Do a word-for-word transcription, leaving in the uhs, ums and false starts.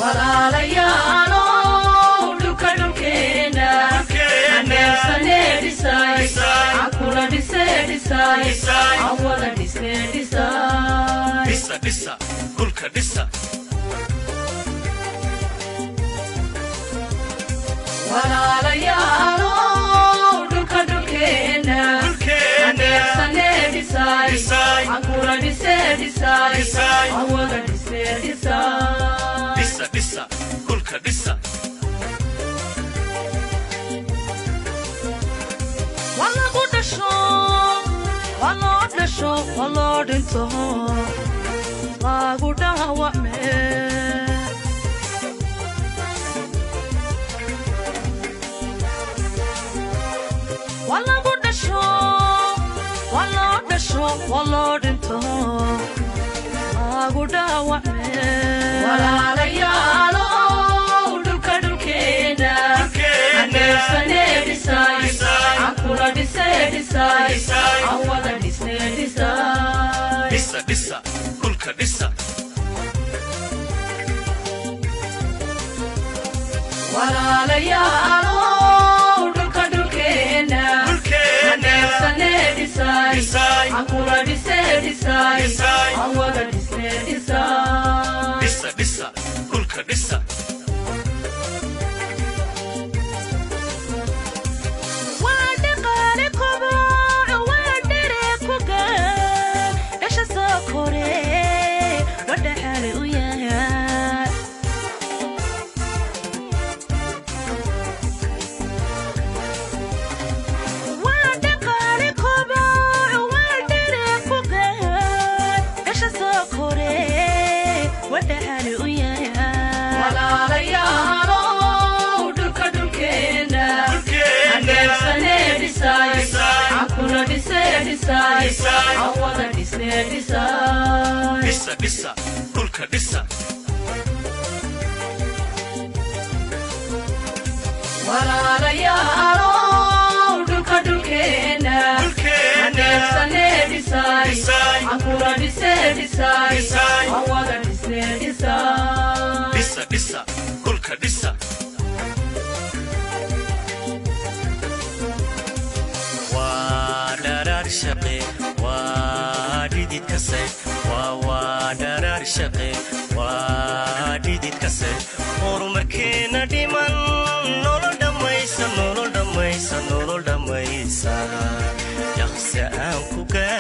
walaalayaalo dhulka dhulkeena aneefsane dhisay akula dhise dhisay awada dhise dhisay dhisa dhisa dhulka dhisa walaalayaalo dhulka dhulkeena aneefsane dhisay akula dhise dhisay awada dhise dhisay dhisa dhisa dhulka dhisa wala budasho wala dasho wala dinto lagu dawa me wala budasho wala dasho wala dinto lagu dawa me wala layalo dhulka dhulkeena aneefsane dhisay akula dhise dhisay awada dhise dhisay dhisa dhisa dhulka dhisa walaalayaalo dhulka dhulkeena aneefsane dhisay akula dhise dhisay awada dhise dhisay dhisa dhisa dhulka dhisa awada dhise dhisay dhisa dhisa dhulka dhisa walaalayaalo dhulka dhulkeena aneefsane dhisay akula dhise dhisay awada dhise dhisay dhisa dhisa dhulka dhisa shaqe waa dhidid kasay waa waa dharar shaqe waa dhidid kasay horumarkeena dhiman nolol dhamaysa nolol dhamaysa nolol dhamaysa yaqsa aan ku